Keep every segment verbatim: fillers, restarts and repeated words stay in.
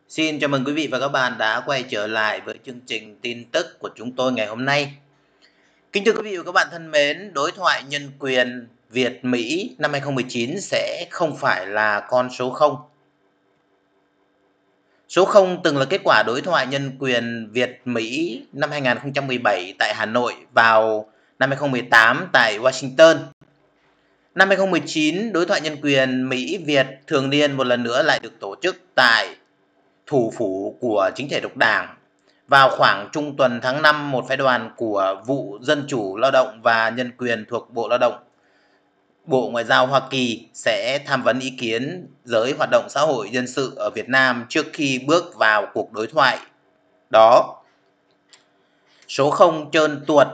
Xin chào mừng quý vị và các bạn đã quay trở lại với chương trình tin tức của chúng tôi ngày hôm nay. Kính thưa quý vị và các bạn thân mến, đối thoại nhân quyền Việt-Mỹ năm hai không một chín sẽ không phải là con số không. Số không từng là kết quả đối thoại nhân quyền Việt-Mỹ năm hai không một bảy tại Hà Nội vào năm hai không một tám tại Washington. Năm hai không một chín, đối thoại nhân quyền Mỹ-Việt thường niên một lần nữa lại được tổ chức tại thủ phủ của chính thể độc đảng. Vào khoảng trung tuần tháng năm, một phái đoàn của vụ Dân chủ Lao động và Nhân quyền thuộc Bộ Lao động, Bộ Ngoại giao Hoa Kỳ sẽ tham vấn ý kiến giới hoạt động xã hội dân sự ở Việt Nam trước khi bước vào cuộc đối thoại đó. Số không trơn tuột.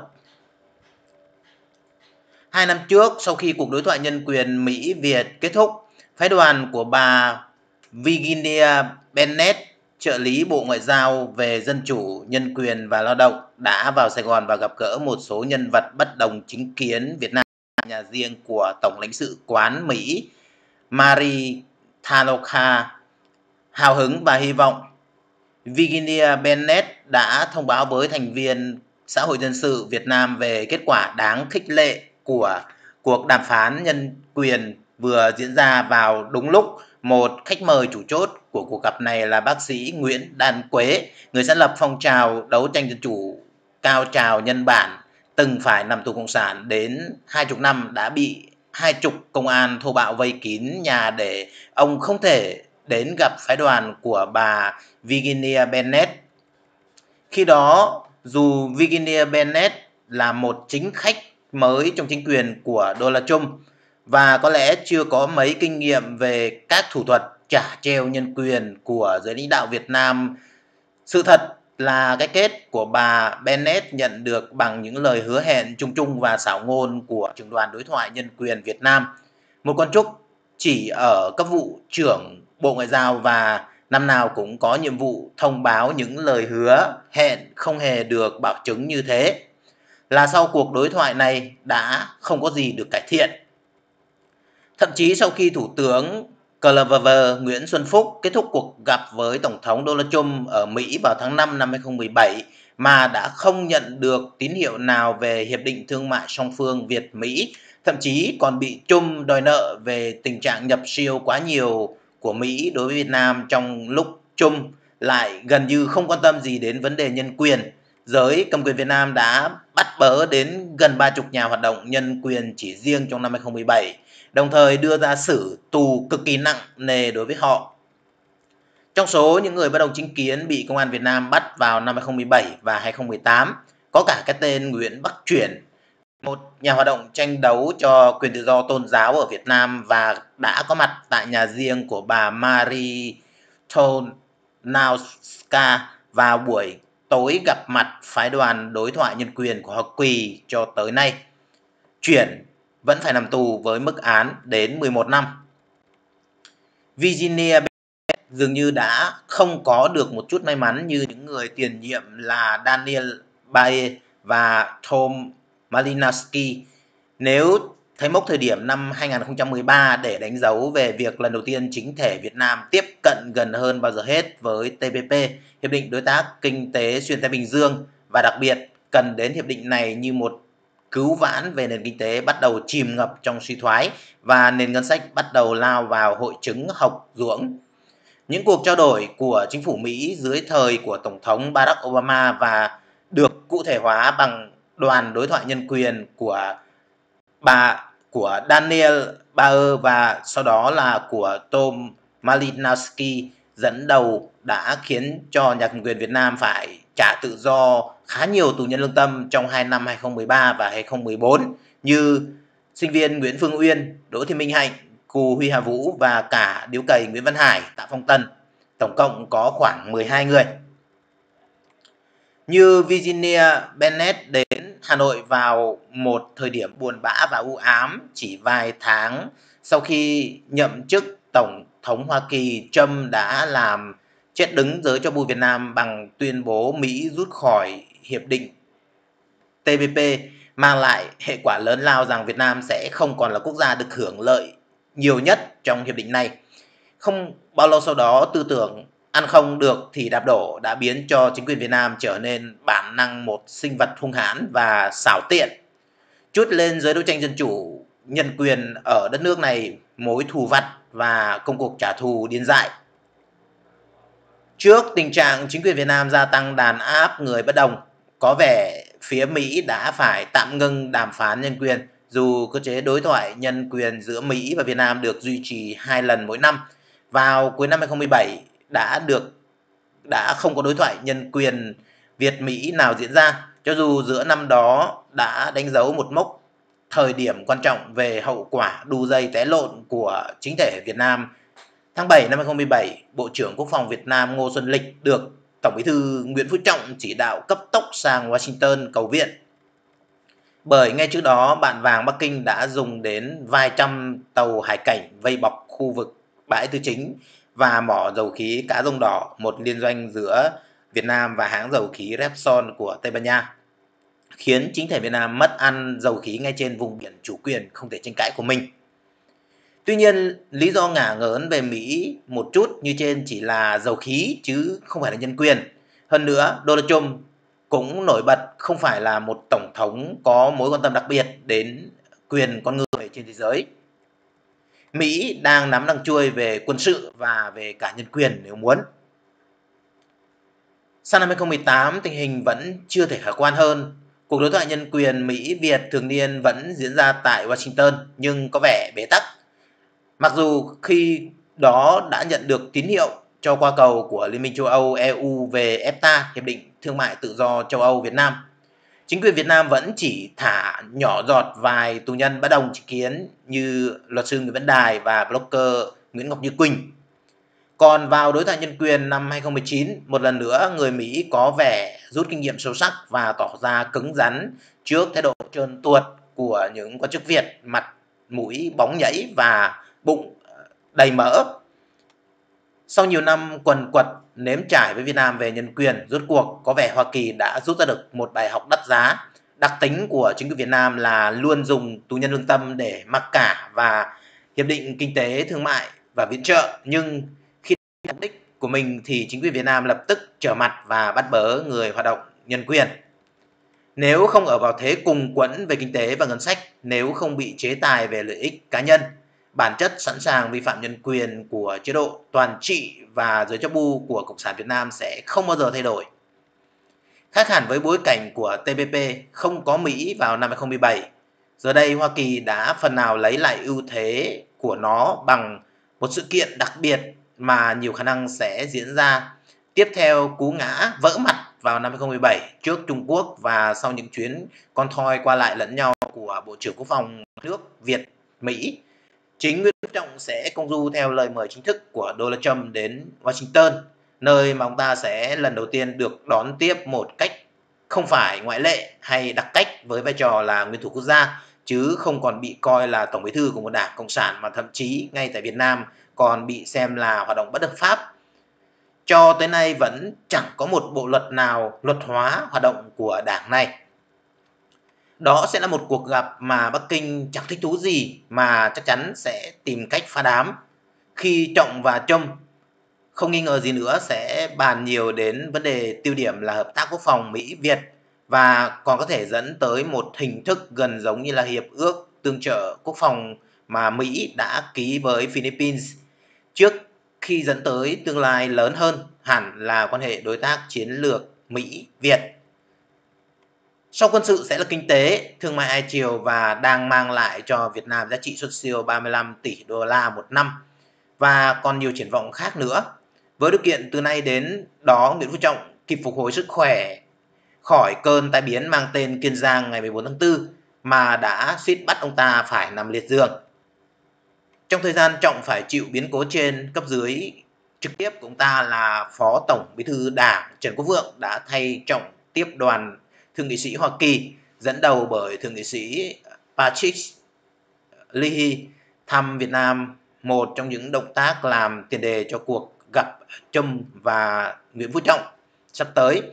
Hai năm trước, sau khi cuộc đối thoại nhân quyền Mỹ-Việt kết thúc, phái đoàn của bà Virginia Bennett, trợ lý Bộ Ngoại giao về Dân chủ, Nhân quyền và Lao động, đã vào Sài Gòn và gặp gỡ một số nhân vật bất đồng chính kiến Việt Nam, nhà riêng của Tổng lãnh sự quán Mỹ Marie Tanoka. Hào hứng và hy vọng, Virginia Bennett đã thông báo với thành viên xã hội dân sự Việt Nam về kết quả đáng khích lệ của cuộc đàm phán nhân quyền vừa diễn ra vào đúng lúc một khách mời chủ chốt của cuộc gặp này là bác sĩ Nguyễn Đan Quế, người sáng lập phong trào đấu tranh dân chủ cao trào nhân bản, từng phải nằm tù cộng sản đến hai chục năm, đã bị hai chục công an thô bạo vây kín nhà để ông không thể đến gặp phái đoàn của bà Virginia Bennett. Khi đó, dù Virginia Bennett là một chính khách mới trong chính quyền của Donald Trump và có lẽ chưa có mấy kinh nghiệm về các thủ thuật trả treo nhân quyền của giới lãnh đạo Việt Nam, sự thật là cái kết của bà Bennett nhận được bằng những lời hứa hẹn chung chung và xảo ngôn của trưởng đoàn đối thoại nhân quyền Việt Nam, một con trúc chỉ ở cấp vụ trưởng Bộ Ngoại giao và năm nào cũng có nhiệm vụ thông báo những lời hứa hẹn không hề được bảo chứng như thế, là sau cuộc đối thoại này đã không có gì được cải thiện. Thậm chí sau khi Thủ tướng Clever Nguyễn Xuân Phúc kết thúc cuộc gặp với Tổng thống Donald Trump ở Mỹ vào tháng năm năm hai không một bảy mà đã không nhận được tín hiệu nào về Hiệp định Thương mại song phương Việt-Mỹ, thậm chí còn bị Trump đòi nợ về tình trạng nhập siêu quá nhiều của Mỹ đối với Việt Nam, trong lúc Trump lại gần như không quan tâm gì đến vấn đề nhân quyền. Giới cầm quyền Việt Nam đã bắt bớ đến gần ba chục nhà hoạt động nhân quyền chỉ riêng trong năm hai không một bảy, đồng thời đưa ra xử tù cực kỳ nặng nề đối với họ. Trong số những người bất đồng chính kiến bị công an Việt Nam bắt vào năm hai không một bảy và hai không một tám, có cả cái tên Nguyễn Bắc Chuyển, một nhà hoạt động tranh đấu cho quyền tự do tôn giáo ở Việt Nam và đã có mặt tại nhà riêng của bà Marie Tolnauska vào buổi tối gặp mặt phái đoàn đối thoại nhân quyền của Hoa Kỳ cho tới nay. Chuyển vẫn phải nằm tù với mức án đến mười một năm. Virginia Bennett dường như đã không có được một chút may mắn như những người tiền nhiệm là Daniel Bae và Tom Malinowski. Nếu thấy mốc thời điểm năm hai không một ba để đánh dấu về việc lần đầu tiên chính thể Việt Nam tiếp cận gần hơn bao giờ hết với T P P, Hiệp định Đối tác Kinh tế Xuyên Thái Bình Dương, và đặc biệt cần đến hiệp định này như một cứu vãn về nền kinh tế bắt đầu chìm ngập trong suy thoái và nền ngân sách bắt đầu lao vào hội chứng hộc ruỗng. Những cuộc trao đổi của chính phủ Mỹ dưới thời của Tổng thống Barack Obama và được cụ thể hóa bằng đoàn đối thoại nhân quyền của bà của Daniel Baer và sau đó là của Tom Malinowski dẫn đầu đã khiến cho nhà cầm quyền Việt Nam phải trả tự do khá nhiều tù nhân lương tâm trong hai năm hai không một ba và hai không một bốn, như sinh viên Nguyễn Phương Uyên, Đỗ Thị Minh Hạnh, Cù Huy Hà Vũ và cả điếu cày Nguyễn Văn Hải, Tạ Phong Tần. Tổng cộng có khoảng mười hai người. Như Virginia Bennett đến Hà Nội vào một thời điểm buồn bã và u ám, chỉ vài tháng sau khi nhậm chức Tổng thống Hoa Kỳ, Trump đã làm chết đứng giới cho bu Việt Nam bằng tuyên bố Mỹ rút khỏi Hiệp định T P P, mang lại hệ quả lớn lao rằng Việt Nam sẽ không còn là quốc gia được hưởng lợi nhiều nhất trong hiệp định này. Không bao lâu sau đó, tư tưởng ăn không được thì đạp đổ đã biến cho chính quyền Việt Nam trở nên bản năng một sinh vật hung hãn và xảo tiện, trút lên giới đấu tranh dân chủ, nhân quyền ở đất nước này mối thù vặt và công cuộc trả thù điên dại. Trước tình trạng chính quyền Việt Nam gia tăng đàn áp người bất đồng, có vẻ phía Mỹ đã phải tạm ngưng đàm phán nhân quyền, dù cơ chế đối thoại nhân quyền giữa Mỹ và Việt Nam được duy trì hai lần mỗi năm. Vào cuối năm hai không một bảy đã được đã không có đối thoại nhân quyền Việt-Mỹ nào diễn ra, cho dù giữa năm đó đã đánh dấu một mốc thời điểm quan trọng về hậu quả đu dây té lộn của chính thể Việt Nam. Tháng bảy năm hai không một bảy, Bộ trưởng Quốc phòng Việt Nam Ngô Xuân Lịch được Tổng Bí thư Nguyễn Phú Trọng chỉ đạo cấp tốc sang Washington cầu viện. Bởi ngay trước đó, bạn vàng Bắc Kinh đã dùng đến vài trăm tàu hải cảnh vây bọc khu vực bãi Tư Chính và mỏ dầu khí Cá Rồng Đỏ, một liên doanh giữa Việt Nam và hãng dầu khí Repsol của Tây Ban Nha, khiến chính thể Việt Nam mất ăn dầu khí ngay trên vùng biển chủ quyền không thể tranh cãi của mình. Tuy nhiên, lý do ngả ngớn về Mỹ một chút như trên chỉ là dầu khí chứ không phải là nhân quyền. Hơn nữa, Donald Trump cũng nổi bật không phải là một tổng thống có mối quan tâm đặc biệt đến quyền con người trên thế giới. Mỹ đang nắm đằng chuôi về quân sự và về cả nhân quyền nếu muốn. Sang năm hai không một tám, tình hình vẫn chưa thể khả quan hơn. Cuộc đối thoại nhân quyền Mỹ-Việt thường niên vẫn diễn ra tại Washington nhưng có vẻ bế tắc. Mặc dù khi đó đã nhận được tín hiệu cho qua cầu của Liên minh châu Âu E U về ép ta, Hiệp định Thương mại Tự do châu Âu Việt Nam, chính quyền Việt Nam vẫn chỉ thả nhỏ giọt vài tù nhân bất đồng chính kiến như luật sư Nguyễn Văn Đài và blogger Nguyễn Ngọc Như Quỳnh. Còn vào đối thoại nhân quyền năm hai không một chín, một lần nữa người Mỹ có vẻ rút kinh nghiệm sâu sắc và tỏ ra cứng rắn trước thái độ trơn tuột của những quan chức Việt mặt mũi bóng nhảy và bụng đầy mỡ. Sau nhiều năm quần quật nếm trải với Việt Nam về nhân quyền, rốt cuộc có vẻ Hoa Kỳ đã rút ra được một bài học đắt giá. Đặc tính của chính quyền Việt Nam là luôn dùng tù nhân lương tâm để mặc cả và hiệp định kinh tế thương mại và viện trợ, nhưng khi mục đích của mình thì chính quyền Việt Nam lập tức trở mặt và bắt bớ người hoạt động nhân quyền. Nếu không ở vào thế cùng quẫn về kinh tế và ngân sách, nếu không bị chế tài về lợi ích cá nhân, bản chất sẵn sàng vi phạm nhân quyền của chế độ toàn trị và giới chấp bu của Cộng sản Việt Nam sẽ không bao giờ thay đổi. Khác hẳn với bối cảnh của T P P không có Mỹ vào năm hai không một bảy, giờ đây Hoa Kỳ đã phần nào lấy lại ưu thế của nó bằng một sự kiện đặc biệt mà nhiều khả năng sẽ diễn ra tiếp theo cú ngã vỡ mặt vào năm hai không một bảy trước Trung Quốc và sau những chuyến con thoi qua lại lẫn nhau của Bộ trưởng Quốc phòng nước Việt Mỹ. Chính Nguyễn Phú Trọng sẽ công du theo lời mời chính thức của Donald Trump đến Washington, nơi mà ông ta sẽ lần đầu tiên được đón tiếp một cách không phải ngoại lệ hay đặc cách với vai trò là nguyên thủ quốc gia, chứ không còn bị coi là tổng bí thư của một đảng Cộng sản mà thậm chí ngay tại Việt Nam còn bị xem là hoạt động bất hợp pháp. Cho tới nay vẫn chẳng có một bộ luật nào luật hóa hoạt động của đảng này. Đó sẽ là một cuộc gặp mà Bắc Kinh chẳng thích thú gì mà chắc chắn sẽ tìm cách phá đám. Khi Trọng và Trump không nghi ngờ gì nữa sẽ bàn nhiều đến vấn đề tiêu điểm là hợp tác quốc phòng Mỹ-Việt và còn có thể dẫn tới một hình thức gần giống như là hiệp ước tương trợ quốc phòng mà Mỹ đã ký với Philippines trước khi dẫn tới tương lai lớn hơn hẳn là quan hệ đối tác chiến lược Mỹ-Việt. Sau quân sự sẽ là kinh tế, thương mại hai chiều và đang mang lại cho Việt Nam giá trị xuất siêu ba mươi lăm tỷ đô la một năm và còn nhiều triển vọng khác nữa. Với điều kiện từ nay đến đó Nguyễn Phú Trọng kịp phục hồi sức khỏe khỏi cơn tai biến mang tên Kiên Giang ngày mười bốn tháng tư mà đã suýt bắt ông ta phải nằm liệt giường. Trong thời gian Trọng phải chịu biến cố trên, cấp dưới trực tiếp của ông ta là Phó Tổng Bí thư Đảng Trần Quốc Vượng đã thay Trọng tiếp đoàn thượng nghị sĩ Hoa Kỳ dẫn đầu bởi thượng nghị sĩ Patrick Leahy thăm Việt Nam, một trong những động tác làm tiền đề cho cuộc gặp Trump và Nguyễn Phú Trọng sắp tới.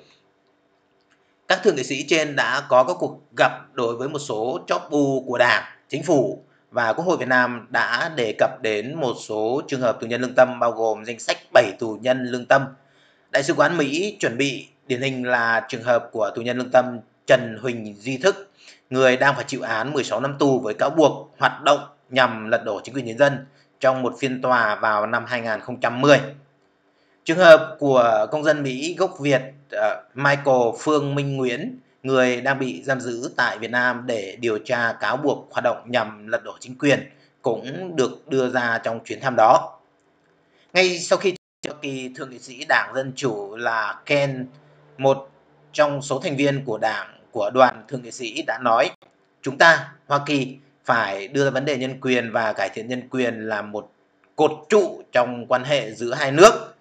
Các thượng nghị sĩ trên đã có các cuộc gặp đối với một số chóp bu của Đảng, Chính phủ và Quốc hội Việt Nam đã đề cập đến một số trường hợp tù nhân lương tâm, bao gồm danh sách bảy tù nhân lương tâm. Đại sứ quán Mỹ chuẩn bị điển hình là trường hợp của tù nhân lương tâm Trần Huỳnh Duy Thức, người đang phải chịu án mười sáu năm tù với cáo buộc hoạt động nhằm lật đổ chính quyền nhân dân trong một phiên tòa vào năm hai nghìn không trăm mười. Trường hợp của công dân Mỹ gốc Việt uh, Michael Phương Minh Nguyễn, người đang bị giam giữ tại Việt Nam để điều tra cáo buộc hoạt động nhằm lật đổ chính quyền, cũng được đưa ra trong chuyến thăm đó. Ngay sau khi kỳ thượng nghị sĩ Đảng Dân Chủ là Ken, một trong số thành viên của đảng của đoàn thượng nghị sĩ đã nói, chúng ta, Hoa Kỳ, phải đưa ra vấn đề nhân quyền và cải thiện nhân quyền là một cột trụ trong quan hệ giữa hai nước.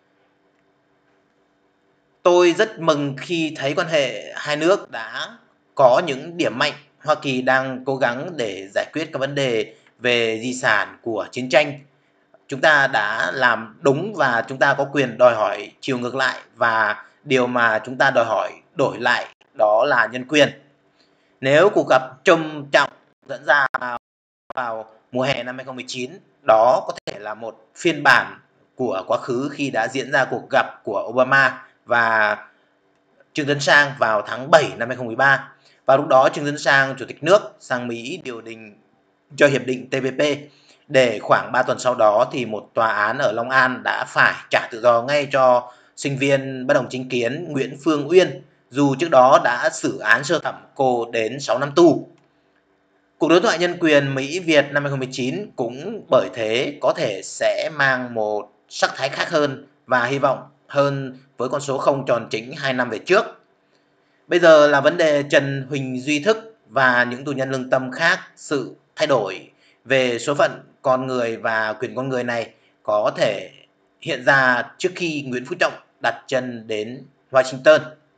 Tôi rất mừng khi thấy quan hệ hai nước đã có những điểm mạnh. Hoa Kỳ đang cố gắng để giải quyết các vấn đề về di sản của chiến tranh. Chúng ta đã làm đúng và chúng ta có quyền đòi hỏi chiều ngược lại, và điều mà chúng ta đòi hỏi đổi lại đó là nhân quyền. Nếu cuộc gặp trầm trọng dẫn ra vào, vào mùa hè năm hai nghìn không trăm mười chín, đó có thể là một phiên bản của quá khứ khi đã diễn ra cuộc gặp của Obama và Trương Tấn Sang vào tháng bảy năm hai nghìn không trăm mười ba. Vào lúc đó, Trương Tấn Sang, Chủ tịch nước, sang Mỹ điều đình cho hiệp định T P P. Để khoảng ba tuần sau đó thì một tòa án ở Long An đã phải trả tự do ngay cho sinh viên bất đồng chính kiến Nguyễn Phương Uyên, dù trước đó đã xử án sơ thẩm cô đến sáu năm tù. Cuộc đối thoại nhân quyền Mỹ-Việt năm hai nghìn không trăm mười chín cũng bởi thế có thể sẽ mang một sắc thái khác hơn và hy vọng hơn với con số không tròn chính hai năm về trước. Bây giờ là vấn đề Trần Huỳnh Duy Thức và những tù nhân lương tâm khác. Sự thay đổi về số phận con người và quyền con người này có thể hiện ra trước khi Nguyễn Phú Trọng đặt chân đến Washington.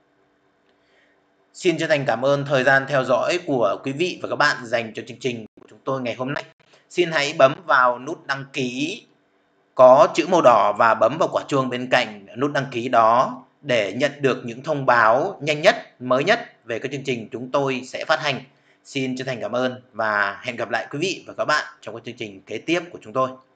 Xin chân thành cảm ơn thời gian theo dõi của quý vị và các bạn dành cho chương trình của chúng tôi ngày hôm nay. Xin hãy bấm vào nút đăng ký có chữ màu đỏ và bấm vào quả chuông bên cạnh nút đăng ký đó để nhận được những thông báo nhanh nhất, mới nhất về các chương trình chúng tôi sẽ phát hành. Xin chân thành cảm ơn và hẹn gặp lại quý vị và các bạn trong các chương trình kế tiếp của chúng tôi.